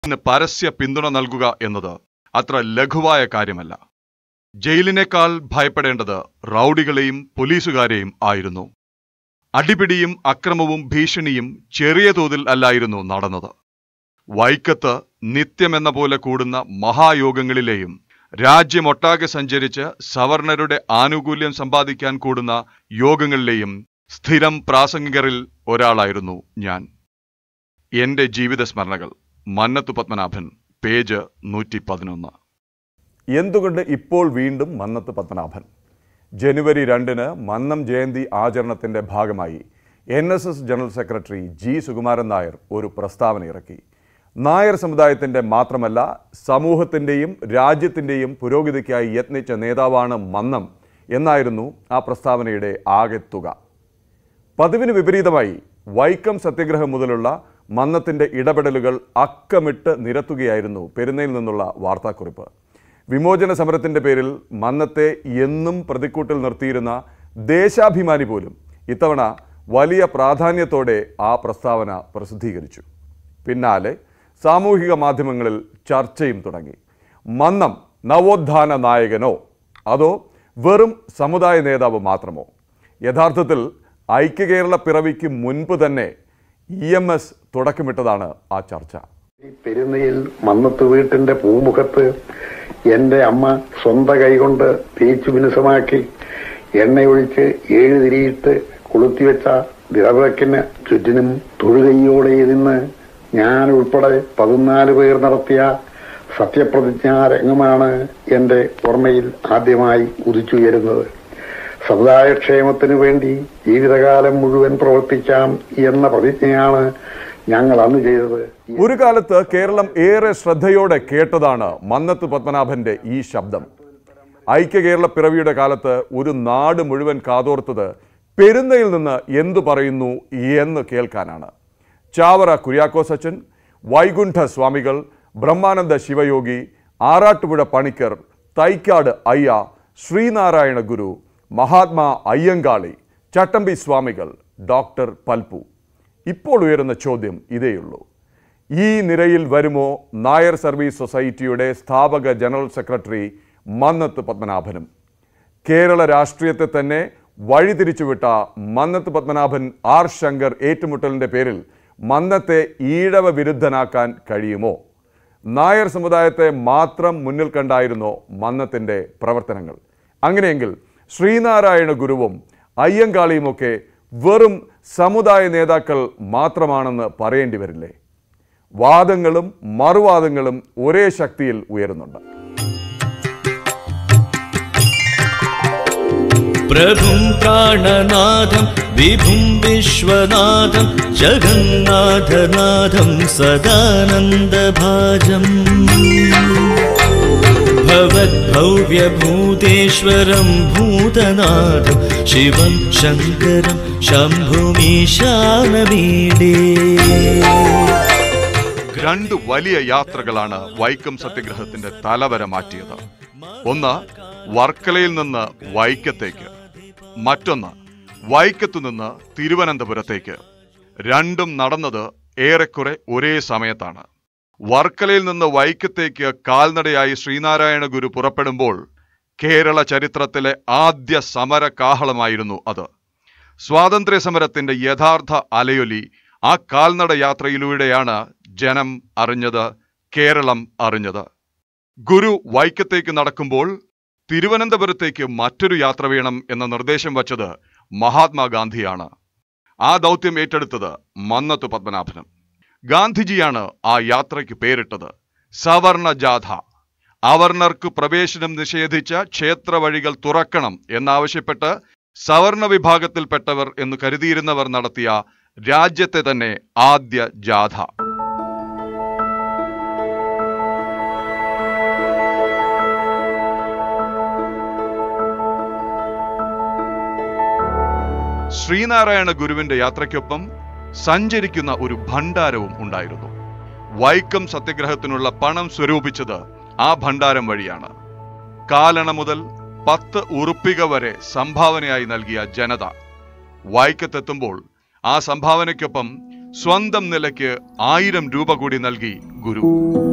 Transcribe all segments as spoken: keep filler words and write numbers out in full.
പരസ്യ പിന്തുണ നൽകുക എന്നത് അത്ര ലഘുവായ കാര്യമല്ല. ജയിലിനേക്കാൾ ഭയപ്പെടേണ്ടത് റൗഡികളെയും പോലീസുകാരെയും ആയിരുന്നു. അടിപിടിയും അക്രമവും ഭീഷണിയും ചെറിയ തോതിൽ അല്ലായിരുന്നു നടന്നത്. വൈക്കത്ത് നിത്യമെന്ന പോലെ കൂടുന്ന മഹായോഗങ്ങളിലെയും രാജ്യമൊട്ടാകെ സഞ്ചരിച്ച് സവർണരുടെ ആനുകൂല്യം സമ്പാദിക്കാൻ കൂടുന്ന യോഗങ്ങളിലെയും സ്ഥിരം പ്രാസംഗികരിൽ ഒരാളായിരുന്നു ഞാൻ. എന്റെ ജീവിത സ്മരണകൾ, മന്നത്തു പത്മനാഭൻ, പേജ് നൂറ്റി പതിനൊന്ന്. എന്തുകൊണ്ട് ഇപ്പോൾ വീണ്ടും മന്നത്ത് പത്മനാഭൻ? ജനുവരി രണ്ടിന് മന്നം ജയന്തി ആചരണത്തിന്റെ ഭാഗമായി N S S general secretary G Sukumaran Nair ഒരു പ്രസ്താവന ഇറക്കി. നായർ സമുദായത്തിന്റെ മാത്രമല്ല സമൂഹത്തിന്റെയും രാജ്യത്തിന്റെയും പുരോഗതിക്കായി യത്നിച്ച നേതാവാണ് മന്നം എന്നായിരുന്നു ആ പ്രസ്താവനയുടെ ആകെ തുക. പതിവിന് വിപരീതമായി വൈക്കം സത്യഗ്രഹം മുതലുള്ള മന്നത്തിന്റെ ഇടപെടലുകൾ അക്കമിട്ട് നിരത്തുകയായിരുന്നു പെരുന്നയിൽ നിന്നുള്ള വാർത്താക്കുറിപ്പ്. വിമോചന സമരത്തിന്റെ പേരിൽ മന്നത്തെ എന്നും പ്രതിക്കൂട്ടിൽ നിർത്തിയിരുന്ന ദേശാഭിമാനി പോലും ഇത്തവണ വലിയ പ്രാധാന്യത്തോടെ ആ പ്രസ്താവന പ്രസിദ്ധീകരിച്ചു. പിന്നാലെ സാമൂഹിക മാധ്യമങ്ങളിൽ ചർച്ചയും തുടങ്ങി. മന്നം നവോത്ഥാന നായകനോ അതോ വെറും സമുദായ നേതാവ് മാത്രമോ? യഥാർത്ഥത്തിൽ ഐക്യകേരള പിറവിക്ക് മുൻപ് തന്നെ ഇ എം എസ് തുടക്കമിട്ടതാണ് ആ ചർച്ച. പെരുന്നയിൽ മന്നത്ത് വീട്ടിന്റെ പൂമുഖത്ത് എന്റെ അമ്മ സ്വന്തം കൈകൊണ്ട് തേച്ചു മിനുസമാക്കി എണ്ണയൊഴിച്ച് ഏഴ് തിരിയിട്ട് കൊളുത്തിവെച്ച വിറവിളക്കിന് ചുറ്റിനും തൊഴുകൈയോടെ ഇരുന്ന് ഞാൻ ഉൾപ്പെടെ പതിനാല് പേർ നടത്തിയ സത്യപ്രതിജ്ഞാ രംഗമാണ് എന്റെ ഓർമ്മയിൽ ആദ്യമായി ഉദിച്ചുയരുന്നത്. സമുദായക്ഷേമത്തിനു വേണ്ടി ജീവിതകാലം മുഴുവൻ പ്രവർത്തിക്കാം എന്ന പ്രതിജ്ഞയാണ് ഞങ്ങൾ അന്ന് ചെയ്തത്. ഒരു കാലത്ത് കേരളം ഏറെ ശ്രദ്ധയോടെ കേട്ടതാണ് മന്നത്ത് പത്മനാഭന്റെ ഈ ശബ്ദം. ഐക്യകേരള പിറവിയുടെ കാലത്ത് ഒരു നാട് മുഴുവൻ കാതോർത്തത് പെരുന്നയിൽ നിന്ന് എന്തു പറയുന്നു എന്ന് കേൾക്കാനാണ്. ചാവറ കുര്യാക്കോസ് അച്ഛൻ, വൈകുണ്ഠ സ്വാമികൾ, ബ്രഹ്മാനന്ദ ശിവയോഗി, ആറാട്ടുപുഴ പണിക്കർ, തൈക്കാട് അയ്യ, ശ്രീനാരായണ ഗുരു, മഹാത്മാ അയ്യങ്കാളി, ചട്ടമ്പി സ്വാമികൾ, ഡോക്ടർ പൽപ്പു. ഇപ്പോൾ ഉയരുന്ന ചോദ്യം ഇതേയുള്ളൂ: ഈ നിരയിൽ വരുമോ നായർ സർവീസ് സൊസൈറ്റിയുടെ സ്ഥാപക ജനറൽ സെക്രട്ടറി മന്നത്ത് പത്മനാഭനും? കേരള രാഷ്ട്രീയത്തെ തന്നെ വഴിതിരിച്ചുവിട്ട മന്നത്ത് പത്മനാഭൻ ആർ ശങ്കർ ഏറ്റുമുട്ടലിന്റെ പേരിൽ മന്നത്തെ ഈഴവ വിരുദ്ധനാക്കാൻ കഴിയുമോ? നായർ സമുദായത്തെ മാത്രം മുന്നിൽ കണ്ടായിരുന്നോ മന്നത്തിന്റെ പ്രവർത്തനങ്ങൾ? അങ്ങനെയെങ്കിൽ ശ്രീനാരായണ ഗുരുവും അയ്യങ്കാളിയുമൊക്കെ വെറും സമുദായ നേതാക്കൾ മാത്രമാണെന്ന് പറയേണ്ടി വരില്ലേ? വാദങ്ങളും മറുവാദങ്ങളും ഒരേ ശക്തിയിൽ ഉയരുന്നുണ്ട്. പ്രഭും പ്രാണനാഥം വിഭും വിശ്വനാഥം ജഗന്നാഥനാഥം സദാനന്ദഭാജം ഭവദ്ഭവ്യഭൂതേശ്വരം ഭൂതനാഥം ശിവം ശങ്കരം ശംഭുമീശാനമീഡേ. രണ്ട് വലിയ യാത്രകളാണ് വൈക്കം സത്യഗ്രഹത്തിന്റെ തലവര മാറ്റിയത്. ഒന്ന് വർക്കലയിൽ നിന്ന് വൈക്കത്തേക്ക്, മറ്റൊന്ന് വൈക്കത്തു നിന്ന് തിരുവനന്തപുരത്തേക്ക്. രണ്ടും നടന്നത് ഏറെക്കുറെ ഒരേ സമയത്താണ്. വർക്കലയിൽ നിന്ന് വൈക്കത്തേക്ക് കാൽനടയായി ശ്രീനാരായണ ഗുരു പുറപ്പെടുമ്പോൾ കേരള ചരിത്രത്തിലെ ആദ്യ സമര കാഹളമായിരുന്നു അത്. സ്വാതന്ത്ര്യ സമരത്തിന്റെ യഥാർത്ഥ അലയൊലി ആ കാൽനട യാത്രയിലൂടെയാണ് ജനം അറിഞ്ഞത്, കേരളം അറിഞ്ഞത്. ഗുരു വൈക്കത്തേക്ക് നടക്കുമ്പോൾ തിരുവനന്തപുരത്തേക്ക് മറ്റൊരു യാത്ര വേണം എന്ന നിർദ്ദേശം വച്ചത് മഹാത്മാഗാന്ധിയാണ്. ആ ദൗത്യം ഏറ്റെടുത്തത് മന്നത്ത് പത്മനാഭനും. ഗാന്ധിജിയാണ് ആ യാത്രയ്ക്ക് പേരിട്ടത് സവർണ ജാഥ. അവർണർക്ക് പ്രവേശനം നിഷേധിച്ച ക്ഷേത്ര വഴികൾ തുറക്കണം എന്നാവശ്യപ്പെട്ട് സവർണ വിഭാഗത്തിൽപ്പെട്ടവർ എന്ന് കരുതിയിരുന്നവർ നടത്തിയ രാജ്യത്തെ തന്നെ ആദ്യ ജാഥ. ശ്രീനാരായണ ഗുരുവിന്റെ യാത്രയ്ക്കൊപ്പം സഞ്ചരിക്കുന്ന ഒരു ഭണ്ഡാരവും ഉണ്ടായിരുന്നു. വൈക്കം സത്യഗ്രഹത്തിനുള്ള പണം സ്വരൂപിച്ചത് ആ ഭണ്ഡാരം വഴിയാണ്. കാലണ മുതൽ പത്ത് ഉറുപ്പിക വരെ സംഭാവനയായി നൽകിയ ജനത വൈക്കത്തെത്തുമ്പോൾ ആ സംഭാവനയ്ക്കൊപ്പം സ്വന്തം നിലയ്ക്ക് ആയിരം രൂപ കൂടി നൽകി ഗുരു.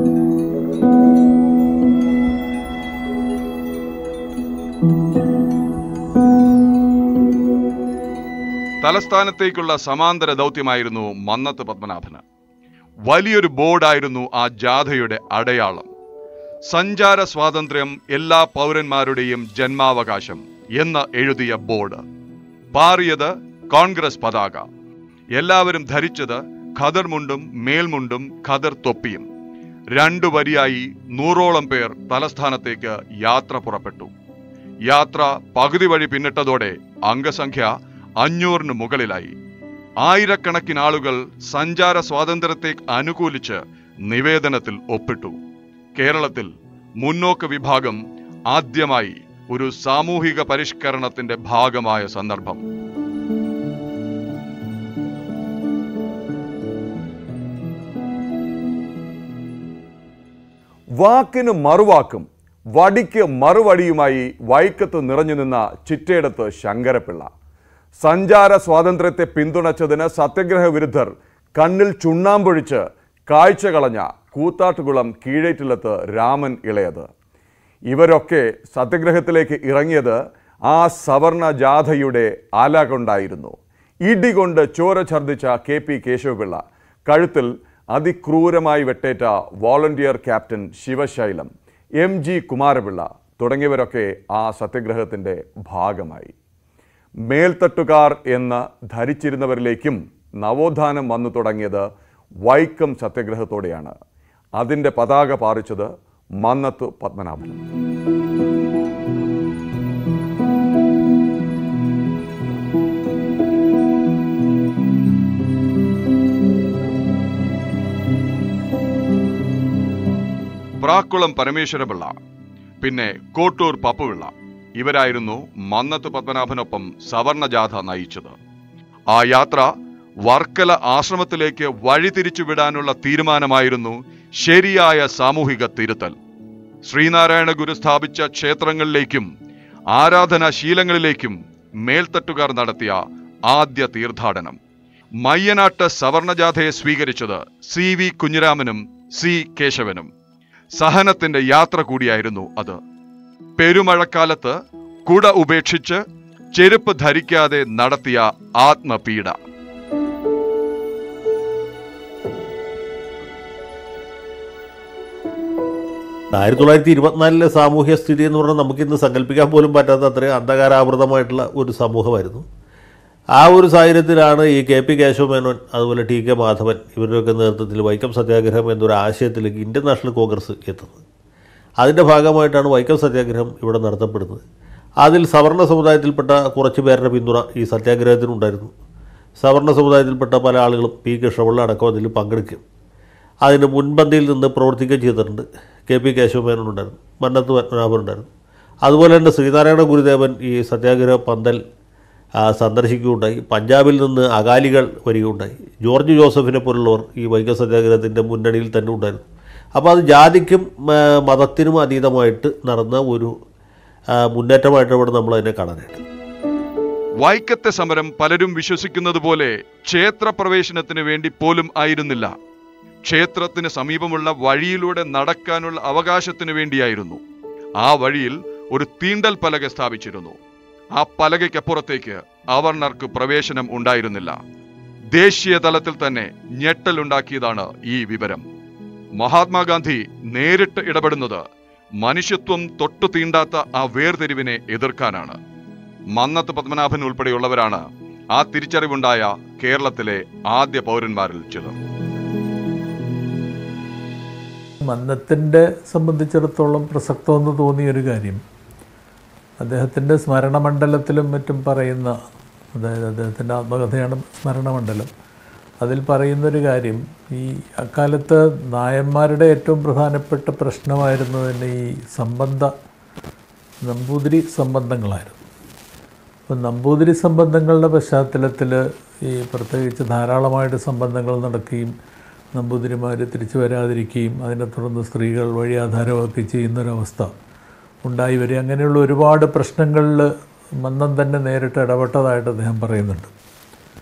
തലസ്ഥാനത്തേക്കുള്ള സമാന്തര ദൗത്യമായിരുന്നു മന്നത്ത് പത്മനാഭന്. വലിയൊരു ബോർഡായിരുന്നു ആ ജാഥയുടെ അടയാളം. സഞ്ചാര സ്വാതന്ത്ര്യം എല്ലാ പൗരന്മാരുടെയും ജന്മാവകാശം എന്ന് എഴുതിയ ബോർഡ്. പാറിയത് കോൺഗ്രസ് പതാക. എല്ലാവരും ധരിച്ചത് ഖദർ മുണ്ടും മേൽമുണ്ടും ഖദർ തൊപ്പിയും. രണ്ടു വരിയായി നൂറോളം പേർ തലസ്ഥാനത്തേക്ക് യാത്ര പുറപ്പെട്ടു. യാത്ര പകുതി വഴി പിന്നിട്ടതോടെ അംഗസംഖ്യ അഞ്ഞൂറിന് മുകളിലായി. ആയിരക്കണക്കിന് ആളുകൾ സഞ്ചാര സ്വാതന്ത്ര്യത്തെ അനുകൂലിച്ച് നിവേദനത്തിൽ ഒപ്പിട്ടു. കേരളത്തിൽ മുന്നോക്ക വിഭാഗം ആദ്യമായി ഒരു സാമൂഹിക പരിഷ്കരണത്തിന്റെ ഭാഗമായ സന്ദർഭം. വാക്കിന് മറുവാക്കും വടിക്ക് മറുവടിയുമായി വൈക്കത്ത് നിറഞ്ഞു നിന്ന ചിറ്റേടത്ത് ശങ്കരപ്പിള്ള. സഞ്ചാര സ്വാതന്ത്ര്യത്തെ പിന്തുണച്ചതിന് സത്യഗ്രഹ വിരുദ്ധർ കണ്ണിൽ ചുണ്ണാമ്പൊഴിച്ച് കാഴ്ച കളഞ്ഞ കൂത്താട്ടുകുളം കീഴേറ്റിലത്ത് രാമൻ ഇളയത്. ഇവരൊക്കെ സത്യഗ്രഹത്തിലേക്ക് ഇറങ്ങിയത് ആ സവർണ ജാഥയുടെ ആല കൊണ്ടായിരുന്നു. ഇടികൊണ്ട് ചോര ഛർദ്ദിച്ച കെ പി കേശവപിള്ള, കഴുത്തിൽ അതിക്രൂരമായി വെട്ടേറ്റ volunteer captain Sivasailam, M G Kumarapillai തുടങ്ങിയവരൊക്കെ ആ സത്യഗ്രഹത്തിൻ്റെ ഭാഗമായി. മേൽത്തട്ടുകാർ എന്ന് ധരിച്ചിരുന്നവരിലേക്കും നവോത്ഥാനം വന്നു തുടങ്ങിയത് വൈക്കം സത്യഗ്രഹത്തോടെയാണ്. അതിൻ്റെ പതാക പാറിച്ചത് മന്നത്ത് പത്മനാഭൻ. പ്രാക്കുളം പരമേശ്വരപിള്ള, പിന്നെ കോട്ടൂർ പപ്പുപിള്ള, ഇവരായിരുന്നു മന്നത്ത് പത്മനാഭനൊപ്പം സവർണ ജാഥ നയിച്ചത്. ആ യാത്ര വർക്കല ആശ്രമത്തിലേക്ക് വഴിതിരിച്ചു വിടാനുള്ള തീരുമാനമായിരുന്നു ശരിയായ സാമൂഹിക തിരുത്തൽ. ശ്രീനാരായണ ഗുരു സ്ഥാപിച്ച ക്ഷേത്രങ്ങളിലേക്കും ആരാധനാശീലങ്ങളിലേക്കും മേൽത്തട്ടുകാർ നടത്തിയ ആദ്യ തീർത്ഥാടനം. മയ്യനാട്ട് സവർണജാഥയെ സ്വീകരിച്ചത് സി വി കുഞ്ഞിരാമനും സി കേശവനും. സഹനത്തിന്റെ യാത്ര കൂടിയായിരുന്നു അത്. പെരുമഴക്കാലത്ത് കുട ഉപേക്ഷിച്ച് ചെരുപ്പ് ധരിക്കാതെ നടത്തിയ ആത്മപീഡ. ആയിരത്തി തൊള്ളായിരത്തി ഇരുപത്തിനാലിലെ സാമൂഹ്യ സ്ഥിതി എന്ന് പറഞ്ഞാൽ നമുക്കിന്ന് സങ്കല്പിക്കാൻ പോലും പറ്റാത്ത അത്രയും അന്ധകാരാവൃതമായിട്ടുള്ള ഒരു സമൂഹമായിരുന്നു. ആ ഒരു സാഹചര്യത്തിലാണ് ഈ കെ പി കേശവമേനോൻ, അതുപോലെ ടി കെ മാധവൻ ഇവരുടെയൊക്കെ നേതൃത്വത്തിൽ വൈക്കം സത്യാഗ്രഹം എന്നൊരു ആശയത്തിലേക്ക് ഇന്ത്യൻ നാഷണൽ കോൺഗ്രസ് എത്തുന്നത്. അതിൻ്റെ ഭാഗമായിട്ടാണ് വൈക്കം സത്യാഗ്രഹം ഇവിടെ നടത്തപ്പെടുന്നത്. അതിൽ സവർണ സമുദായത്തിൽപ്പെട്ട കുറച്ച് പേരുടെ പിന്തുണ ഈ സത്യാഗ്രഹത്തിനുണ്ടായിരുന്നു. സവർണ സമുദായത്തിൽപ്പെട്ട പല ആളുകളും പി കൃഷ്ണപിള്ള അടക്കം അതിൽ പങ്കെടുക്കും. അതിന് മുൻപന്തിയിൽ നിന്ന് പ്രവർത്തിക്കുകയും ചെയ്തിട്ടുണ്ട്. കെ പി കേശവമേനോനുണ്ടായിരുന്നു, മന്നത്ത് പത്മനാഭനുണ്ടായിരുന്നു. അതുപോലെ തന്നെ ശ്രീനാരായണ ഗുരുദേവൻ ഈ സത്യാഗ്രഹ പന്തൽ സന്ദർശിക്കുകയുണ്ടായി. പഞ്ചാബിൽ നിന്ന് അകാലികൾ വരികയുണ്ടായി. ജോർജ് ജോസഫിനെ പോലുള്ളവർ ഈ വൈക്കം സത്യാഗ്രഹത്തിൻ്റെ മുന്നണിയിൽ തന്നെ ഉണ്ടായിരുന്നു. അപ്പോൾ അത് ജാതിക്കും മതത്തിനും അതീതമായിട്ട് നടന്ന ഒരു മുന്നേറ്റമായിട്ട് ഇവിടെ നമ്മൾ അതിനെ കാണാനായിട്ട്. വൈക്കത്തെ സമരം പലരും വിശ്വസിക്കുന്നത് പോലെ ക്ഷേത്രപ്രവേശനത്തിന് വേണ്ടി പോലും ആയിരുന്നില്ല. ക്ഷേത്രത്തിന് സമീപമുള്ള വഴിയിലൂടെ നടക്കാനുള്ള അവകാശത്തിന് വേണ്ടിയായിരുന്നു. ആ വഴിയിൽ ഒരു തീണ്ടൽ പലക സ്ഥാപിച്ചിരുന്നു. ആ പലകയ്ക്കപ്പുറത്തേക്ക് അവർണർക്ക് പ്രവേശനം ഉണ്ടായിരുന്നില്ല. ദേശീയ തലത്തിൽ തന്നെ ഞെട്ടലുണ്ടാക്കിയതാണ് ഈ വിവരം. മഹാത്മാഗാന്ധി നേരിട്ട് ഇടപെടുന്നത് മനുഷ്യത്വം തൊട്ടു തീണ്ടാത്ത ആ വേർതിരിവിനെ എതിർക്കാനാണ്. മന്നത്ത് പത്മനാഭൻ ഉൾപ്പെടെയുള്ളവരാണ് ആ തിരിച്ചറിവുണ്ടായ കേരളത്തിലെ ആദ്യ പൗരന്മാരിൽ ചിലർ. മന്നത്തിൻ്റെ സംബന്ധിച്ചിടത്തോളം പ്രസക്തമെന്ന് തോന്നിയൊരു കാര്യം, അദ്ദേഹത്തിൻ്റെ സ്മരണമണ്ഡലത്തിലും മറ്റും പറയുന്ന, അതായത് അദ്ദേഹത്തിൻ്റെ ആത്മകഥയാണ് സ്മരണമണ്ഡലം, അതിൽ പറയുന്നൊരു കാര്യം, ഈ അക്കാലത്ത് നായന്മാരുടെ ഏറ്റവും പ്രധാനപ്പെട്ട പ്രശ്നമായിരുന്നു തന്നെ ഈ സംബന്ധ നമ്പൂതിരി സംബന്ധങ്ങളായിരുന്നു. അപ്പം നമ്പൂതിരി സംബന്ധങ്ങളുടെ പശ്ചാത്തലത്തിൽ ഈ പ്രത്യേകിച്ച് ധാരാളമായിട്ട് സംബന്ധങ്ങൾ നടക്കുകയും നമ്പൂതിരിമാർ തിരിച്ചു വരാതിരിക്കുകയും അതിനെ തുടർന്ന് സ്ത്രീകൾ വഴി ആധാരമൊക്കെ ചെയ്യുന്നൊരവസ്ഥ ഉണ്ടായി വരിക, അങ്ങനെയുള്ള ഒരുപാട് പ്രശ്നങ്ങളിൽ മന്നം തന്നെ നേരിട്ട് ഇടപെട്ടതായിട്ട് അദ്ദേഹം പറയുന്നുണ്ട്.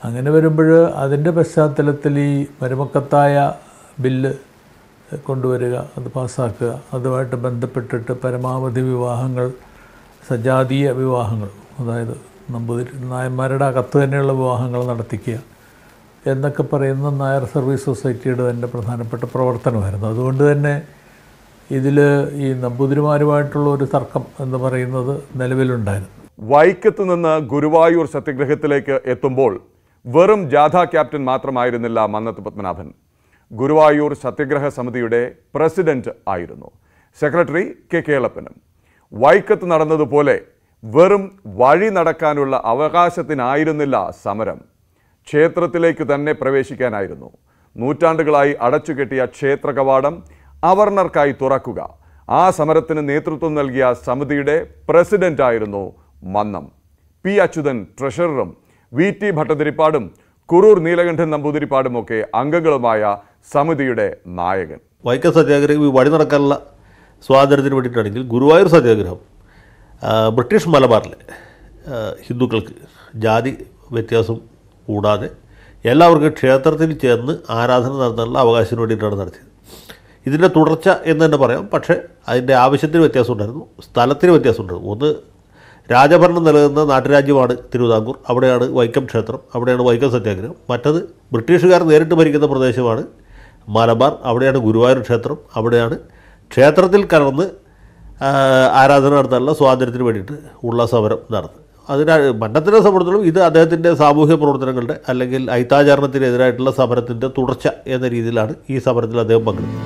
അങ്ങനെ വരുമ്പോൾ അതിൻ്റെ പശ്ചാത്തലത്തിൽ ഈ മരുമക്കത്തായ ബില്ല് കൊണ്ടുവരിക, അത് പാസ്സാക്കുക, അതുമായിട്ട് ബന്ധപ്പെട്ടിട്ട് പരമാവധി വിവാഹങ്ങൾ, സജാതീയ വിവാഹങ്ങൾ, അതായത് നമ്പൂതിരി നായന്മാരുടെ അകത്ത് തന്നെയുള്ള വിവാഹങ്ങൾ നടത്തിക്കുക എന്നൊക്കെ പറയുന്ന നായർ സർവീസ് സൊസൈറ്റിയുടെ തന്നെ പ്രധാനപ്പെട്ട പ്രവർത്തനമായിരുന്നു. അതുകൊണ്ട് തന്നെ ഇതിൽ ഈ നമ്പൂതിരിമാരുമായിട്ടുള്ള ഒരു തർക്കം എന്ന് പറയുന്നത് നിലവിലുണ്ടായിരുന്നു. വൈക്കത്ത് നിന്ന് ഗുരുവായൂർ സത്യഗ്രഹത്തിലേക്ക് എത്തുമ്പോൾ വെറും ജാഥ ക്യാപ്റ്റൻ മാത്രമായിരുന്നില്ല മന്നത്ത് പത്മനാഭൻ. ഗുരുവായൂർ സത്യഗ്രഹ സമിതിയുടെ പ്രസിഡന്റ് ആയിരുന്നു. സെക്രട്ടറി കെ കേളപ്പനും. വൈക്കത്ത് നടന്നതുപോലെ വെറും വഴി നടക്കാനുള്ള അവകാശത്തിനായിരുന്നില്ല സമരം, ക്ഷേത്രത്തിലേക്ക് തന്നെ പ്രവേശിക്കാനായിരുന്നു. നൂറ്റാണ്ടുകളായി അടച്ചുകെട്ടിയ ക്ഷേത്ര കവാടം അവർണർക്കായി തുറക്കുക, ആ സമരത്തിന് നേതൃത്വം നൽകിയ സമിതിയുടെ പ്രസിഡന്റായിരുന്നു മന്നം. പി അച്യുതൻ ട്രഷററും വി ടി ഭട്ടതിരിപ്പാടും കുറൂർ നീലകണ്ഠൻ നമ്പൂതിരിപ്പാടുമൊക്കെ അംഗങ്ങളുമായ സമിതിയുടെ നായകൻ. വൈക്കം സത്യാഗ്രഹം ഈ വഴി നടക്കാനുള്ള സ്വാതന്ത്ര്യത്തിന് വേണ്ടിയിട്ടാണെങ്കിൽ ഗുരുവായൂർ സത്യാഗ്രഹം ബ്രിട്ടീഷ് മലബാറിലെ ഹിന്ദുക്കൾക്ക് ജാതി വ്യത്യാസം കൂടാതെ എല്ലാവർക്കും ക്ഷേത്രത്തിൽ ചേർന്ന് ആരാധന നടത്താനുള്ള അവകാശത്തിന് വേണ്ടിയിട്ടാണ് നടത്തിയത്. ഇതിൻ്റെ തുടർച്ച എന്ന് തന്നെ പറയാം. പക്ഷേ അതിൻ്റെ ആവശ്യത്തിന് വ്യത്യാസം ഉണ്ടായിരുന്നു, സ്ഥലത്തിന് വ്യത്യാസം ഉണ്ടായിരുന്നു. ഒന്ന്, രാജഭരണം നിലനിന്ന നാട്ടുരാജ്യമാണ് തിരുവിതാംകൂർ, അവിടെയാണ് വൈക്കം ക്ഷേത്രം, അവിടെയാണ് വൈക്കം സത്യാഗ്രഹം. മറ്റത് ബ്രിട്ടീഷുകാർ നേരിട്ട് ഭരിക്കുന്ന പ്രദേശമാണ് മലബാർ, അവിടെയാണ് ഗുരുവായൂർ ക്ഷേത്രം, അവിടെയാണ് ക്ഷേത്രത്തിൽ കലർന്ന് ആരാധന നടത്താനുള്ള സ്വാതന്ത്ര്യത്തിന് വേണ്ടിയിട്ട് ഉള്ള സമരം നടന്നത്. അതിനാൽ മന്നത്തിനെ സംബന്ധിച്ചിടത്തോളം ഇത് അദ്ദേഹത്തിൻ്റെ സാമൂഹ്യ പ്രവർത്തനങ്ങളുടെ അല്ലെങ്കിൽ ഐത്താചാരണത്തിനെതിരായിട്ടുള്ള സമരത്തിൻ്റെ തുടർച്ച എന്ന രീതിയിലാണ് ഈ സമരത്തിൽ അദ്ദേഹം പങ്കെടുത്തത്.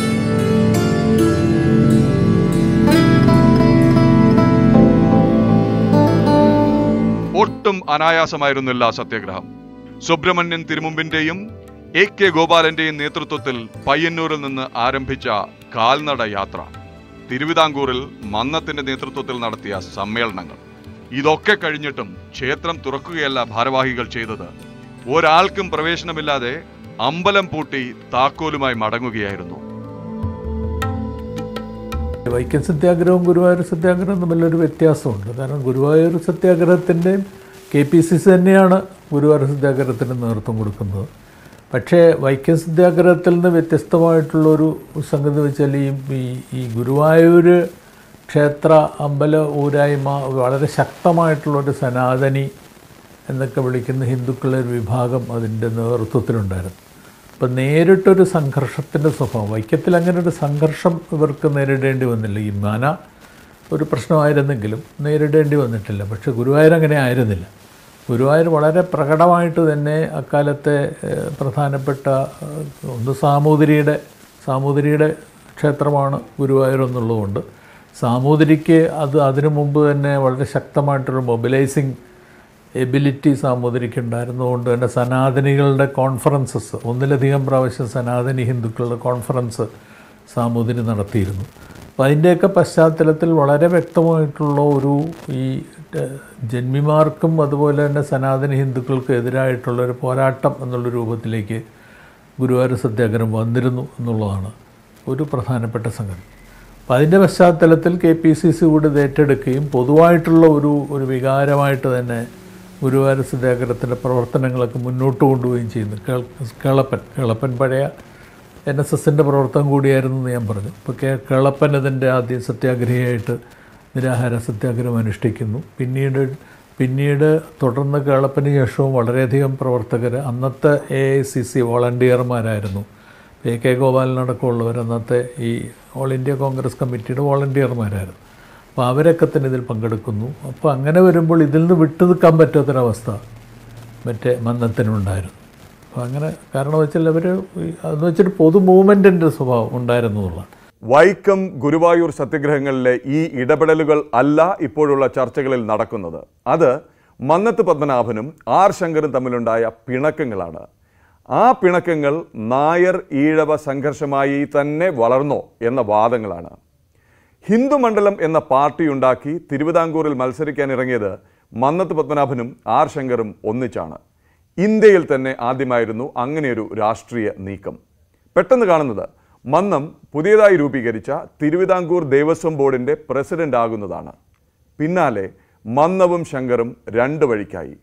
ഒട്ടും അനായാസമായിരുന്നില്ല സത്യാഗ്രഹം. സുബ്രഹ്മണ്യൻ തിരുമുമ്പിന്റെയും എ കെ ഗോപാലന്റെയും നേതൃത്വത്തിൽ പയ്യന്നൂരിൽ നിന്ന് ആരംഭിച്ച കാൽനട യാത്ര, തിരുവിതാംകൂറിൽ മന്നത്തിന്റെ നേതൃത്വത്തിൽ നടത്തിയ സമ്മേളനങ്ങൾ, ഇതൊക്കെ കഴിഞ്ഞിട്ടും ക്ഷേത്രം തുറക്കുകയല്ല ഭാരവാഹികൾ ചെയ്തത്. ഒരാൾക്കും പ്രവേശനമില്ലാതെ അമ്പലം പൂട്ടി താക്കോലുമായി മടങ്ങുകയായിരുന്നു. വൈക്കം സത്യാഗ്രഹവും ഗുരുവായൂർ സത്യാഗ്രഹവും തമ്മിലൊരു വ്യത്യാസമുണ്ട്. കാരണം ഗുരുവായൂർ സത്യാഗ്രഹത്തിൻ്റെയും കെ പി സി സി തന്നെയാണ് ഗുരുവായൂർ സത്യാഗ്രഹത്തിന് നേതൃത്വം കൊടുക്കുന്നത്. പക്ഷേ വൈക്കം സത്യാഗ്രഹത്തിൽ നിന്ന് വ്യത്യസ്തമായിട്ടുള്ളൊരു സംഗതി വെച്ചാൽ ഈ ഈ ഗുരുവായൂർ ക്ഷേത്ര അമ്പല ഊരായ്മ വളരെ ശക്തമായിട്ടുള്ളൊരു സനാതനി എന്നൊക്കെ വിളിക്കുന്ന ഹിന്ദുക്കളുടെ ഒരു വിഭാഗം അതിൻ്റെ നേതൃത്വത്തിലുണ്ടായിരുന്നു. അപ്പം നേരിട്ടൊരു സംഘർഷത്തിൻ്റെ സ്വഭാവം, വൈക്കത്തിൽ അങ്ങനെ ഒരു സംഘർഷം ഇവർക്ക് നേരിടേണ്ടി വന്നില്ല. ഈ മാന ഒരു പ്രശ്നമായിരുന്നെങ്കിലും നേരിടേണ്ടി വന്നിട്ടില്ല. പക്ഷേ ഗുരുവായൂർ അങ്ങനെ ആയിരുന്നില്ല. ഗുരുവായൂർ വളരെ പ്രകടമായിട്ട് തന്നെ അക്കാലത്തെ പ്രധാനപ്പെട്ട ഒന്ന് സാമൂതിരിയുടെ സാമൂതിരിയുടെ ക്ഷേത്രമാണ് ഗുരുവായൂർ എന്നുള്ളതുകൊണ്ട് സാമൂതിരിക്ക് അത് അതിനു മുമ്പ് തന്നെ വളരെ ശക്തമായിട്ടൊരു മൊബിലൈസിങ് എബിലിറ്റി സാമൂതിരിക്ക് ഉണ്ടായിരുന്നതുകൊണ്ട് തന്നെ സനാതനികളുടെ കോൺഫറൻസസ്, ഒന്നിലധികം പ്രാവശ്യം സനാതനി ഹിന്ദുക്കളുടെ കോൺഫറൻസ് സാമൂതിരി നടത്തിയിരുന്നു. അപ്പോൾ അതിൻ്റെയൊക്കെ പശ്ചാത്തലത്തിൽ വളരെ വ്യക്തമായിട്ടുള്ള ഒരു ഈ ജന്മിമാർക്കും അതുപോലെ തന്നെ സനാതനി ഹിന്ദുക്കൾക്കും എതിരായിട്ടുള്ളൊരു പോരാട്ടം എന്നുള്ള രൂപത്തിലേക്ക് ഗുരുവായൂർ സത്യാഗ്രഹം വന്നിരുന്നു എന്നുള്ളതാണ് ഒരു പ്രധാനപ്പെട്ട സംഗതി. അപ്പോൾ അതിൻ്റെ പശ്ചാത്തലത്തിൽ കെ പി സി സി കൂടി ഇത് ഏറ്റെടുക്കുകയും പൊതുവായിട്ടുള്ള ഒരു ഒരു വികാരമായിട്ട് തന്നെ ഗുരുവായൂർ സത്യാഗ്രഹത്തിൻ്റെ പ്രവർത്തനങ്ങളൊക്കെ മുന്നോട്ട് കൊണ്ടുപോവുകയും ചെയ്യുന്നു. കേൾ കേളപ്പൻ കേളപ്പൻ പഴയ എൻ എസ് എസിൻ്റെ പ്രവർത്തനം കൂടിയായിരുന്നു എന്ന് ഞാൻ പറഞ്ഞു. ഇപ്പോൾ കേ കേളപ്പൻ ഇതിൻ്റെ ആദ്യം സത്യാഗ്രഹിയായിട്ട് നിരാഹാര സത്യാഗ്രഹം അനുഷ്ഠിക്കുന്നു. പിന്നീട് പിന്നീട് തുടർന്ന് കേളപ്പന് ശേഷവും വളരെയധികം പ്രവർത്തകർ അന്നത്തെ എ ഐ സി സി വോളണ്ടിയർമാരായിരുന്നു. എ കെ ഗോപാലനടക്കമുള്ളവർ അന്നത്തെ ഈ ഓൾ ഇന്ത്യ കോൺഗ്രസ് കമ്മിറ്റിയുടെ വോളണ്ടിയർമാരായിരുന്നു. അപ്പോൾ അവരൊക്കെ തന്നെ ഇതിൽ പങ്കെടുക്കുന്നു. അപ്പോൾ അങ്ങനെ വരുമ്പോൾ ഇതിൽ നിന്ന് വിട്ടു നിൽക്കാൻ പറ്റാത്തൊരവസ്ഥ മറ്റേ മന്നത്തിനുണ്ടായിരുന്നു. അപ്പോൾ അങ്ങനെ കാരണം വെച്ചാൽ അവർ അതെന്ന് വെച്ചിട്ട് പൊതു മൂവ്മെൻറ്റിൻ്റെ സ്വഭാവം ഉണ്ടായിരുന്നു എന്നുള്ളതാണ്. വൈക്കം ഗുരുവായൂർ സത്യഗ്രഹങ്ങളിലെ ഈ ഇടപെടലുകൾ അല്ല ഇപ്പോഴുള്ള ചർച്ചകളിൽ നടക്കുന്നത്. അത് മന്നത്ത് പത്മനാഭനും ആർ ശങ്കറും തമ്മിലുണ്ടായ പിണക്കങ്ങളാണ്. ആ പിണക്കങ്ങൾ നായർ ഈഴവ സംഘർഷമായി തന്നെ വളർന്നോ എന്ന വാദങ്ങളാണ്. ഹിന്ദുമണ്ഡലം എന്ന പാർട്ടി ഉണ്ടാക്കി തിരുവിതാംകൂറിൽ മത്സരിക്കാനിറങ്ങിയത് മന്നത്ത് പത്മനാഭനും ആർ ശങ്കറും ഒന്നിച്ചാണ്. ഇന്ത്യയിൽ തന്നെ ആദ്യമായിരുന്നു അങ്ങനെയൊരു രാഷ്ട്രീയ നീക്കം. പെട്ടെന്ന് കാണുന്നത് മന്നം പുതിയതായി രൂപീകരിച്ച തിരുവിതാംകൂർ ദേവസ്വം ബോർഡിൻ്റെ പ്രസിഡന്റ് ആകുന്നതാണ്. പിന്നാലെ മന്നവും ശങ്കറും രണ്ട് വഴിക്കായി.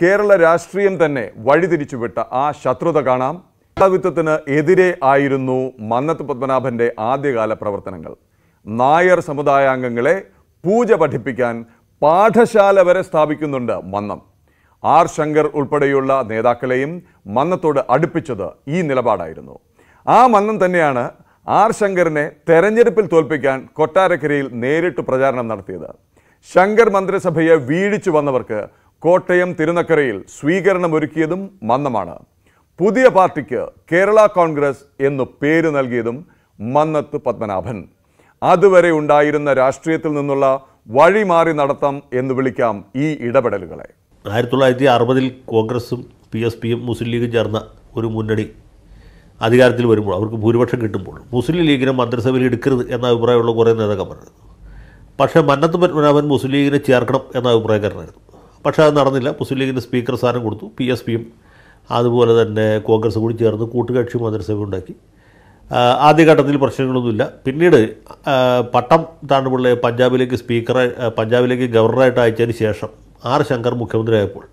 കേരള രാഷ്ട്രീയം തന്നെ വഴിതിരിച്ചുവിട്ട ആ ശത്രുത കാണാം. മേധാവിത്വത്തിന് എതിരെ ആയിരുന്നു മന്നത്ത് പത്മനാഭൻ്റെ ആദ്യകാല പ്രവർത്തനങ്ങൾ. നായർ സമുദായാംഗങ്ങളെ പൂജ പഠിപ്പിക്കാൻ പാഠശാല വരെ സ്ഥാപിക്കുന്നുണ്ട് മന്നം. ആർ ശങ്കർ ഉൾപ്പെടെയുള്ള നേതാക്കളെയും മന്നത്തോട് അടുപ്പിച്ചത് ഈ നിലപാടായിരുന്നു. ആ മന്നം തന്നെയാണ് ആർ ശങ്കറിനെ തെരഞ്ഞെടുപ്പിൽ തോൽപ്പിക്കാൻ കൊട്ടാരക്കരയിൽ നേരിട്ട് പ്രചാരണം നടത്തിയത്. ശങ്കർ മന്ത്രിസഭയെ വീഴിച്ചു വന്നവർക്ക് കോട്ടയം തിരുനക്കരയിൽ സ്വീകരണമൊരുക്കിയതും മന്നമാണ്. പുതിയ പാർട്ടിക്ക് കേരള കോൺഗ്രസ് എന്നു പേര് നൽകിയതും മന്നത്ത് പത്മനാഭൻ. അതുവരെ ഉണ്ടായിരുന്ന രാഷ്ട്രീയത്തിൽ നിന്നുള്ള വഴിമാറി നടത്തം എന്ന് വിളിക്കാം ഈ ഇടപെടലുകളെ. ആയിരത്തി തൊള്ളായിരത്തി അറുപതിൽ കോൺഗ്രസും പി എസ് പിയും മുസ്ലിം ലീഗും ചേർന്ന ഒരു മുന്നണി അധികാരത്തിൽ വരുമ്പോൾ, അവർക്ക് ഭൂരിപക്ഷം കിട്ടുമ്പോൾ മുസ്ലിം ലീഗിനെ മന്ത്രിസഭയിൽ എടുക്കരുത് എന്ന അഭിപ്രായമുള്ള കുറേ നേതാക്കൾ പറഞ്ഞത്. പക്ഷേ മന്നത്ത് പത്മനാഭൻ മുസ്ലിം ലീഗിനെ ചേർക്കണം എന്ന അഭിപ്രായക്കാരനായിരുന്നു. പക്ഷേ അത് നടന്നില്ല. മുസ്ലിം ലീഗിൻ്റെ സ്പീക്കർ സ്ഥാനം കൊടുത്തു. പി എസ് പിയും അതുപോലെ തന്നെ കോൺഗ്രസ് കൂടി ചേർന്ന് കൂട്ടുകക്ഷി മന്ത്രിസഭ ഉണ്ടാക്കി. ആദ്യഘട്ടത്തിൽ പ്രശ്നങ്ങളൊന്നുമില്ല. പിന്നീട് പട്ടം താണ്ടുപിള്ളയെ പഞ്ചാബിലേക്ക് സ്പീക്കറായി പഞ്ചാബിലേക്ക് ഗവർണറായിട്ട് അയച്ചതിന് ശേഷം ആർ ശങ്കർ മുഖ്യമന്ത്രിയായപ്പോൾ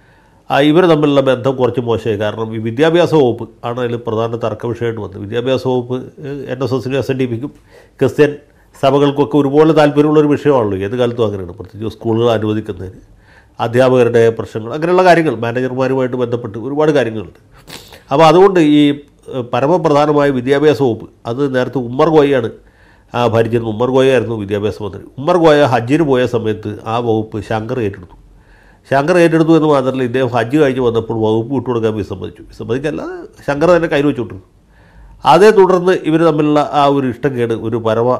ഇവർ തമ്മിലുള്ള ബന്ധം കുറച്ച് മോശമായി. കാരണം ഈ വിദ്യാഭ്യാസ വകുപ്പ് ആണ് അതിൽ പ്രധാന തർക്ക വിഷയമായിട്ട് വന്നത്. വിദ്യാഭ്യാസ വകുപ്പ് എൻ എസ് എസിനും എസ് എൻ ഡി പിക്കും ക്രിസ്ത്യൻ സഭകൾക്കൊക്കെ ഒരുപോലെ താല്പര്യമുള്ളൊരു വിഷയമാണല്ലോ. ഏത് കാലത്തും അങ്ങനെയാണ്. പ്രത്യേകിച്ച് സ്കൂളുകൾ അനുവദിക്കുന്നതിന്, അധ്യാപകരുടെ പ്രശ്നങ്ങൾ, അങ്ങനെയുള്ള കാര്യങ്ങൾ, മാനേജർമാരുമായിട്ട് ബന്ധപ്പെട്ട് ഒരുപാട് കാര്യങ്ങളുണ്ട്. അപ്പോൾ അതുകൊണ്ട് ഈ പരമപ്രധാനമായ വിദ്യാഭ്യാസ വകുപ്പ് അത് നേരത്തെ ഉമ്മർ ഗോയയാണ് ഭരിച്ചിരുന്നത്. ഉമ്മർ ഗോയായിരുന്നു വിദ്യാഭ്യാസ മന്ത്രി. ഉമ്മർ ഗോയ ഹജ്ജിന് പോയ സമയത്ത് ആ വകുപ്പ് ശങ്കർ ഏറ്റെടുത്തു. ശങ്കർ ഏറ്റെടുത്തു എന്ന് മാത്രമല്ല, ഇദ്ദേഹം ഹജ്ജ് കഴിഞ്ഞ് വന്നപ്പോൾ വകുപ്പ് വിട്ടുകൊടുക്കാൻ വിസമ്മതിച്ചു. വിസമ്മതിക്കല്ല, ശങ്കർ തന്നെ കയ്യിൽ വെച്ചിട്ടു. അതേ തുടർന്ന് ഇവർ തമ്മിലുള്ള ആ ഒരു ഇഷ്ടം കേട് ഒരു പരമ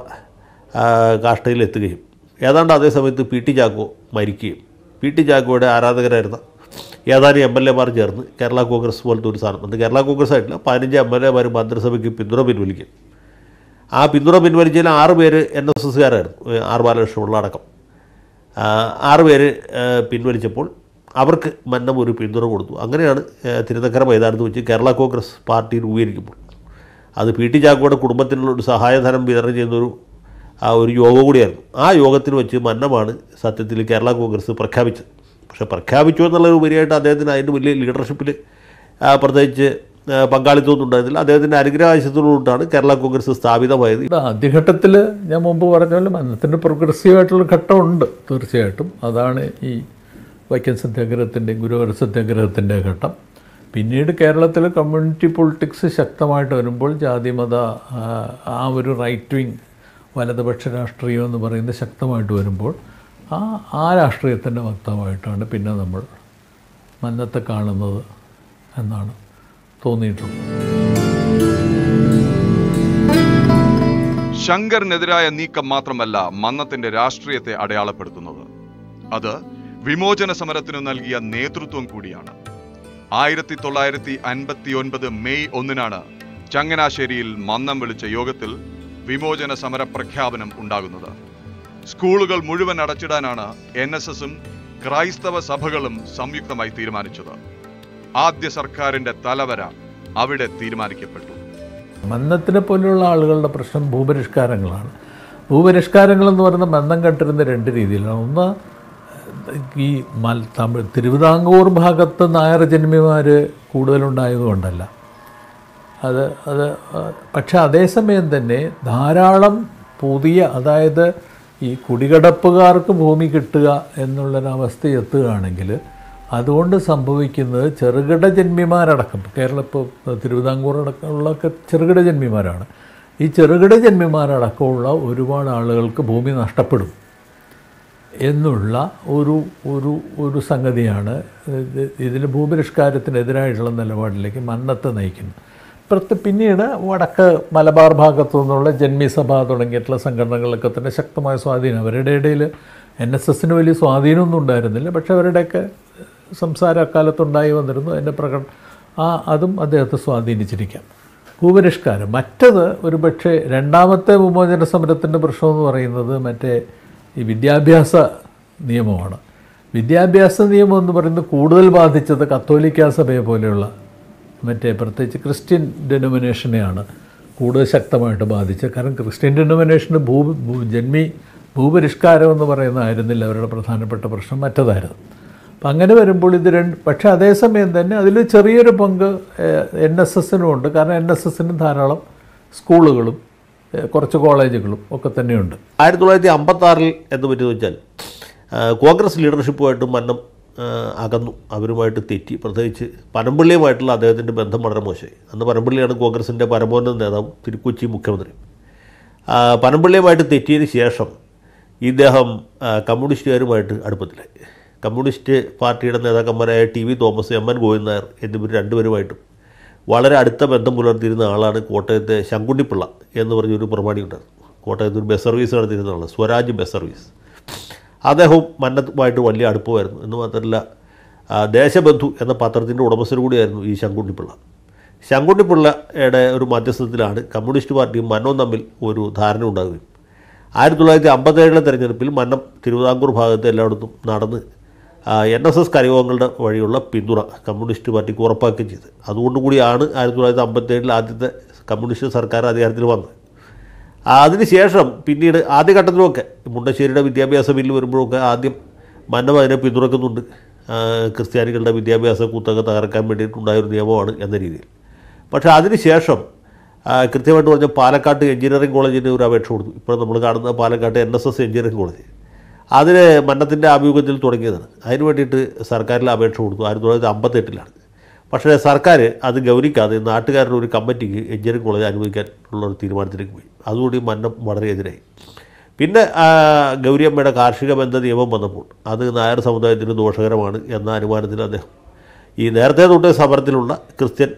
കാഷ്ടയിലെത്തുകയും ഏതാണ്ട് അതേ സമയത്ത് പി ടി ചാക്കോ മരിക്കുകയും പി ടി ചാക്കോയുടെ ആരാധകരായിരുന്ന ഏതാനും എം എൽ എമാർ ചേർന്ന് കേരള കോൺഗ്രസ് പോലത്തെ ഒരു സ്ഥാനം, അത് കേരള കോൺഗ്രസ് ആയിട്ടില്ല, പതിനഞ്ച് എം എൽ എമാർ മന്ത്രിസഭയ്ക്ക് പിന്തുണ പിൻവലിക്കും. ആ പിന്തുണ പിൻവലിച്ചതിൽ ആറ് പേര് എൻ എസ് എസ്സുകാരായിരുന്നു. ആർ ബാലകൃഷ്ണപിള്ള അടക്കം ആറ് പേര് പിൻവലിച്ചപ്പോൾ അവർക്ക് മന്നം ഒരു പിന്തുണ കൊടുത്തു. അങ്ങനെയാണ് തിരുനക്കര മൈതാനത്ത് വെച്ച് കേരള കോൺഗ്രസ് പാർട്ടി രൂപീകരിക്കുമ്പോൾ അത് പി ടി ചാക്കോയുടെ കുടുംബത്തിനുള്ള ഒരു സഹായധനം വിതരണം ചെയ്യുന്നൊരു ആ ഒരു യോഗം കൂടിയായിരുന്നു. ആ യോഗത്തിൽ വെച്ച് മന്നമാണ് സത്യത്തിൽ കേരള കോൺഗ്രസ് പ്രഖ്യാപിച്ചത്. പക്ഷേ പ്രഖ്യാപിച്ചു എന്നുള്ളൊരു ഉപരിയായിട്ട് അദ്ദേഹത്തിന് അതിൻ്റെ വലിയ ലീഡർഷിപ്പിൽ പ്രത്യേകിച്ച് പങ്കാളിത്തമൊന്നും ഉണ്ടായിരുന്നില്ല. അദ്ദേഹത്തിൻ്റെ അനുഗ്രഹാശയത്തോടുകൂടിയാണ് കേരള കോൺഗ്രസ് സ്ഥാപിതമായത്. ആദ്യഘട്ടത്തിൽ ഞാൻ മുമ്പ് പറഞ്ഞ പോലെ മന്നത്തിൻ്റെ പ്രോഗ്രസീവായിട്ടുള്ള ഘട്ടമുണ്ട് തീർച്ചയായിട്ടും. അതാണ് ഈ വൈക്കം സത്യാഗ്രഹത്തിൻ്റെയും ഗുരുവായൂർ സത്യാഗ്രഹത്തിൻ്റെ ഘട്ടം. പിന്നീട് കേരളത്തിൽ കമ്മ്യൂണിറ്റി പൊളിറ്റിക്സ് ശക്തമായിട്ട് വരുമ്പോൾ ജാതിമത ആ ഒരു റൈറ്റ് വിങ് വലതുപക്ഷ രാഷ്ട്രീയം എന്ന് പറയുന്നത് ശക്തമായിട്ട് വരുമ്പോൾ ആ ആ രാഷ്ട്രീയത്തിൻ്റെ വക്താവായിട്ടാണ് പിന്നെ നമ്മൾ മന്നത്തെ കാണുന്നത് എന്നാണ് തോന്നിയിട്ടുള്ളത്. ശങ്കറിനെതിരായ നീക്കം മാത്രമല്ല മന്നത്തിന്റെ രാഷ്ട്രീയത്തെ അടയാളപ്പെടുത്തുന്നത്. അത് വിമോചന സമരത്തിനു നൽകിയ നേതൃത്വം കൂടിയാണ്. ആയിരത്തി തൊള്ളായിരത്തി അൻപത്തി ഒൻപത് മെയ് ഒന്നിനാണ് ചങ്ങനാശ്ശേരിയിൽ മന്നം വിളിച്ച യോഗത്തിൽ വിമോചന സമര പ്രഖ്യാപനം ഉണ്ടാകുന്നത്. സ്കൂളുകൾ മുഴുവൻ അടച്ചിടാനാണ് എൻ എസ് എസും ക്രൈസ്തവ സഭകളും സംയുക്തമായി തീരുമാനിച്ചത്. ആദ്യ സർക്കാരിന്റെ തലവര അവിടെ തീരുമാനിക്കപ്പെട്ടു. മന്നത്തിനെ പോലെയുള്ള ആളുകളുടെ പ്രശ്നം ഭൂപരിഷ്കാരങ്ങളാണ്. ഭൂപരിഷ്കാരങ്ങളെന്ന് പറയുന്നത് മന്നം കണ്ടിരുന്ന രണ്ട് രീതിയിലാണ്. ഒന്ന്, ഈ മൽ തമിഴ് തിരുവിതാംകൂർ ഭാഗത്ത് നായർ ജന്മിമാർ കൂടുതലുണ്ടായതുകൊണ്ടല്ല അത് അത് പക്ഷെ അതേസമയം തന്നെ ധാരാളം പുതിയ, അതായത് ഈ കുടികടപ്പുകാർക്ക് ഭൂമി കിട്ടുക എന്നുള്ളൊരവസ്ഥ എത്തുകയാണെങ്കിൽ അതുകൊണ്ട് സംഭവിക്കുന്നത് ചെറുകിട ജന്മിമാരടക്കം, കേരളം ഇപ്പോൾ തിരുവിതാംകൂർ അടക്കമുള്ളൊക്കെ ചെറുകിട ജന്മിമാരാണ്. ഈ ചെറുകിട ജന്മിമാരടക്കമുള്ള ഒരുപാട് ആളുകൾക്ക് ഭൂമി നഷ്ടപ്പെടും എന്നുള്ള ഒരു ഒരു ഒരു സംഗതിയാണ് ഇതിൽ ഭൂപരിഷ്കാരത്തിനെതിരായിട്ടുള്ള നിലപാടിലേക്ക് മന്നത്തെ നയിക്കുന്നത്. പ്രത്യേക പിന്നീട് വടക്ക് മലബാർ ഭാഗത്തു നിന്നുള്ള ജന്മിസഭ തുടങ്ങിയിട്ടുള്ള സംഘടനകളൊക്കെ തന്നെ ശക്തമായ സ്വാധീനം, അവരുടെ ഇടയിൽ എൻ എസ് എസിന് വലിയ സ്വാധീനമൊന്നും ഉണ്ടായിരുന്നില്ല, പക്ഷേ അവരുടെയൊക്കെ സംസാരം അക്കാലത്തുണ്ടായി വന്നിരുന്നു. അതിൻ്റെ പ്രകട ആ അതും അദ്ദേഹത്തെ സ്വാധീനിച്ചിരിക്കാം. ഭൂപരിഷ്കാരം മറ്റത് ഒരു പക്ഷേ രണ്ടാമത്തെ വിമോചന സമരത്തിൻ്റെ പ്രശ്നമെന്ന് പറയുന്നത് മറ്റേ ഈ വിദ്യാഭ്യാസ നിയമമാണ്. വിദ്യാഭ്യാസ നിയമം എന്ന് പറയുന്നത് കൂടുതൽ ബാധിച്ചത് കത്തോലിക്ക സഭയെ പോലെയുള്ള മറ്റേ പ്രത്യേകിച്ച് ക്രിസ്ത്യൻ ഡെനോമിനേഷനെയാണ് കൂടുതൽ ശക്തമായിട്ട് ബാധിച്ചത്. കാരണം ക്രിസ്ത്യൻ ഡെനോമിനേഷന് ഭൂ ജന്മി ഭൂപരിഷ്കാരം എന്ന് പറയുന്നതായിരുന്നില്ല അവരുടെ പ്രധാനപ്പെട്ട പ്രശ്നം, മറ്റതായിരുന്നു. അപ്പം അങ്ങനെ വരുമ്പോൾ ഇത് രണ്ട്, പക്ഷേ അതേസമയം തന്നെ അതിൽ ചെറിയൊരു പങ്ക് എൻ എസ് എസിനും ഉണ്ട്. കാരണം എൻ എസ് എസിനും ധാരാളം സ്കൂളുകളും കുറച്ച് കോളേജുകളും ഒക്കെ തന്നെയുണ്ട്. ആയിരത്തി തൊള്ളായിരത്തി അമ്പത്തി ആറിൽ എന്ന് പറ്റിയെന്ന് വെച്ചാൽ കോൺഗ്രസ് ലീഡർഷിപ്പുമായിട്ട് മന്നം അകന്നു, അവരുമായിട്ട് തെറ്റി. പ്രത്യേകിച്ച് പനമ്പള്ളിയുമായിട്ടുള്ള അദ്ദേഹത്തിൻ്റെ ബന്ധം വളരെ മോശമായി. അന്ന് പനമ്പള്ളിയാണ് കോൺഗ്രസിൻ്റെ പരമോന്നത നേതാവും തിരുക്കൊച്ചി മുഖ്യമന്ത്രിയും. പനമ്പള്ളിയുമായിട്ട് തെറ്റിയതിന് ശേഷം ഇദ്ദേഹം കമ്മ്യൂണിസ്റ്റുകാരുമായിട്ട് അടുപ്പത്തിലായി. കമ്മ്യൂണിസ്റ്റ് പാർട്ടിയുടെ നേതാക്കന്മാരായ T V Thomas, M N Govindan Nair എന്നിവർ രണ്ടുപേരുമായിട്ടും വളരെ അടുത്ത ബന്ധം പുലർത്തിയിരുന്ന ആളാണ് കോട്ടയത്തെ ശങ്കുണ്ണിപ്പിള്ള എന്ന് പറഞ്ഞൊരു പ്രമാണി ഉണ്ടായിരുന്നു. കോട്ടയത്ത് ഒരു ബസ് സർവീസ് നടത്തിയിരുന്ന ആളാണ്, സ്വരാജ് ബസ് സർവീസ്. അദ്ദേഹവും മന്നത്തുമായിട്ട് വലിയ അടുപ്പമായിരുന്നു. എന്ന് മാത്രമല്ല ദേശബന്ധു എന്ന പത്രത്തിൻ്റെ ഉടമസ്ഥൻ കൂടിയായിരുന്നു ഈ ശങ്കുണ്ണിപ്പിള്ള. ശങ്കുണ്ണിപ്പിള്ളയുടെ ഒരു മധ്യസ്ഥത്തിലാണ് കമ്മ്യൂണിസ്റ്റ് പാർട്ടിയും മന്നവും തമ്മിൽ ഒരു ധാരണ ഉണ്ടാകുകയും ആയിരത്തി തൊള്ളായിരത്തി അമ്പത്തേഴിലെ തെരഞ്ഞെടുപ്പിൽ മന്നം തിരുവിതാംകൂർ ഭാഗത്ത് എല്ലായിടത്തും നടന്ന് എൻ എസ് എസ് കരയോഗങ്ങളുടെ വഴിയുള്ള പിന്തുണ കമ്മ്യൂണിസ്റ്റ് പാർട്ടിക്ക് ഉറപ്പാക്കുകയും ചെയ്തത്. അതുകൊണ്ടുകൂടിയാണ് ആയിരത്തി തൊള്ളായിരത്തി അമ്പത്തേഴിൽ ആദ്യത്തെ കമ്മ്യൂണിസ്റ്റ് സർക്കാർ അധികാരത്തിൽ വന്നത്. അതിനുശേഷം പിന്നീട് ആദ്യഘട്ടത്തിലുമൊക്കെ മുണ്ടശ്ശേരിയുടെ വിദ്യാഭ്യാസ ബില്ല് വരുമ്പോഴൊക്കെ ആദ്യം മന്നം അതിനെ പിന്തുണക്കുന്നുണ്ട്. ക്രിസ്ത്യാനികളുടെ വിദ്യാഭ്യാസ കുത്തക തകർക്കാൻ വേണ്ടിയിട്ടുണ്ടായൊരു നിയമമാണ് എന്ന രീതിയിൽ. പക്ഷേ അതിനുശേഷം കൃത്യമായിട്ട് പറഞ്ഞാൽ പാലക്കാട്ട് എഞ്ചിനീയറിംഗ് കോളേജിന് ഒരു അപേക്ഷ കൊടുത്തു. ഇപ്പോൾ നമ്മൾ കാണുന്ന പാലക്കാട്ട് N S S engineering college, അതിന് മന്നത്തിൻ്റെ ആഭിമുഖ്യത്തിൽ തുടങ്ങിയതാണ്. അതിന് വേണ്ടിയിട്ട് സർക്കാരിൽ അപേക്ഷ കൊടുത്തു ആയിരത്തി തൊള്ളായിരത്തി അമ്പത്തെട്ടിലാണ്. പക്ഷേ സർക്കാർ അത് ഗൗനിക്കാതെ നാട്ടുകാരുടെ ഒരു കമ്മിറ്റിക്ക് എഞ്ചിനീയറിംഗ് കോളേജ് അനുവദിക്കാനുള്ള ഒരു തീരുമാനത്തിലേക്ക് പോയി. അതുകൂടി മന്നം വളരെ എതിരായി. പിന്നെ ഗൗരിയമ്മയുടെ കാർഷിക ബന്ധ നിയമം വന്നപ്പോൾ അത് നായർ സമുദായത്തിന് ദോഷകരമാണ് എന്ന അനുമാനത്തിൽ അദ്ദേഹം ഈ നേരത്തെ തൊട്ട് സമരത്തിലുള്ള ക്രിസ്ത്യൻ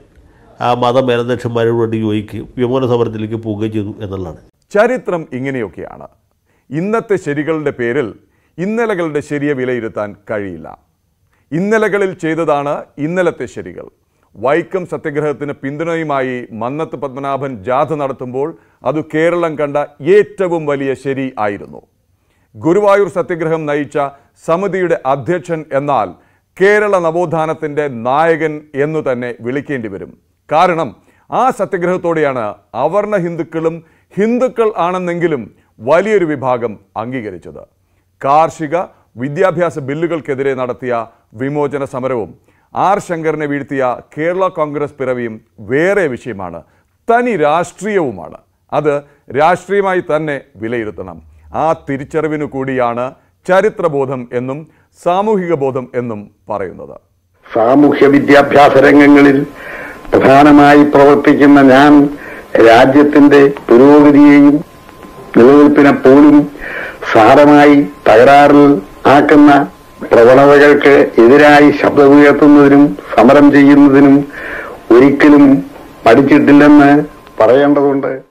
മത മേലധ്യക്ഷന്മാരോട് വേണ്ടി യോജിക്കുകയും വിമോചന സമരത്തിലേക്ക് പോവുകയും ചെയ്തു എന്നുള്ളതാണ്. ചരിത്രം ഇങ്ങനെയൊക്കെയാണ്. ഇന്നത്തെ ശരികളുടെ പേരിൽ ഇന്നലകളുടെ ശരിയെ വിലയിരുത്താൻ കഴിയില്ല. ഇന്നലകളിൽ ചെയ്തതാണ് ഇന്നലത്തെ ശരികൾ. വൈക്കം സത്യഗ്രഹത്തിന് പിന്തുണയുമായി മന്നത്ത് പത്മനാഭൻ ജാഥ നടത്തുമ്പോൾ അത് കേരളം കണ്ട ഏറ്റവും വലിയ ശരി ആയിരുന്നു. ഗുരുവായൂർ സത്യഗ്രഹം നയിച്ച സമിതിയുടെ അധ്യക്ഷൻ എന്നാൽ കേരള നവോത്ഥാനത്തിൻ്റെ നായകൻ എന്നു തന്നെ വിളിക്കേണ്ടി വരും. കാരണം ആ സത്യഗ്രഹത്തോടെയാണ് അവർണ ഹിന്ദുക്കളും ഹിന്ദുക്കൾ ആണെന്നെങ്കിലും വലിയൊരു വിഭാഗം അംഗീകരിച്ചത്. കാർഷിക വിദ്യാഭ്യാസ ബില്ലുകൾക്കെതിരെ നടത്തിയ വിമോചന സമരവും ആർ ശങ്കറിനെ വീഴ്ത്തിയ കേരള കോൺഗ്രസ് പിറവിയും വേറെ വിഷയമാണ്, തനി രാഷ്ട്രീയവുമാണ്. അത് രാഷ്ട്രീയമായി തന്നെ വിലയിരുത്തണം. ആ തിരിച്ചറിവിനു കൂടിയാണ് ചരിത്രബോധം എന്നും സാമൂഹിക ബോധം എന്നും പറയുന്നത്. സാമൂഹ്യ വിദ്യാഭ്യാസ രംഗങ്ങളിൽ പ്രധാനമായി പ്രവർത്തിക്കുന്ന ഞാൻ രാജ്യത്തിന്റെ പുരോഗതിയെയും നിലനിൽപ്പിനെ പോലും സാരമായി തകരാറിൽ ആക്കുന്ന പ്രവണതകൾക്ക് എതിരായി ശബ്ദമുയർത്തുന്നതിനും സമരം ചെയ്യുന്നതിനും ഒരിക്കലും പഠിച്ചിട്ടില്ലെന്ന് പറയേണ്ടതുണ്ട്.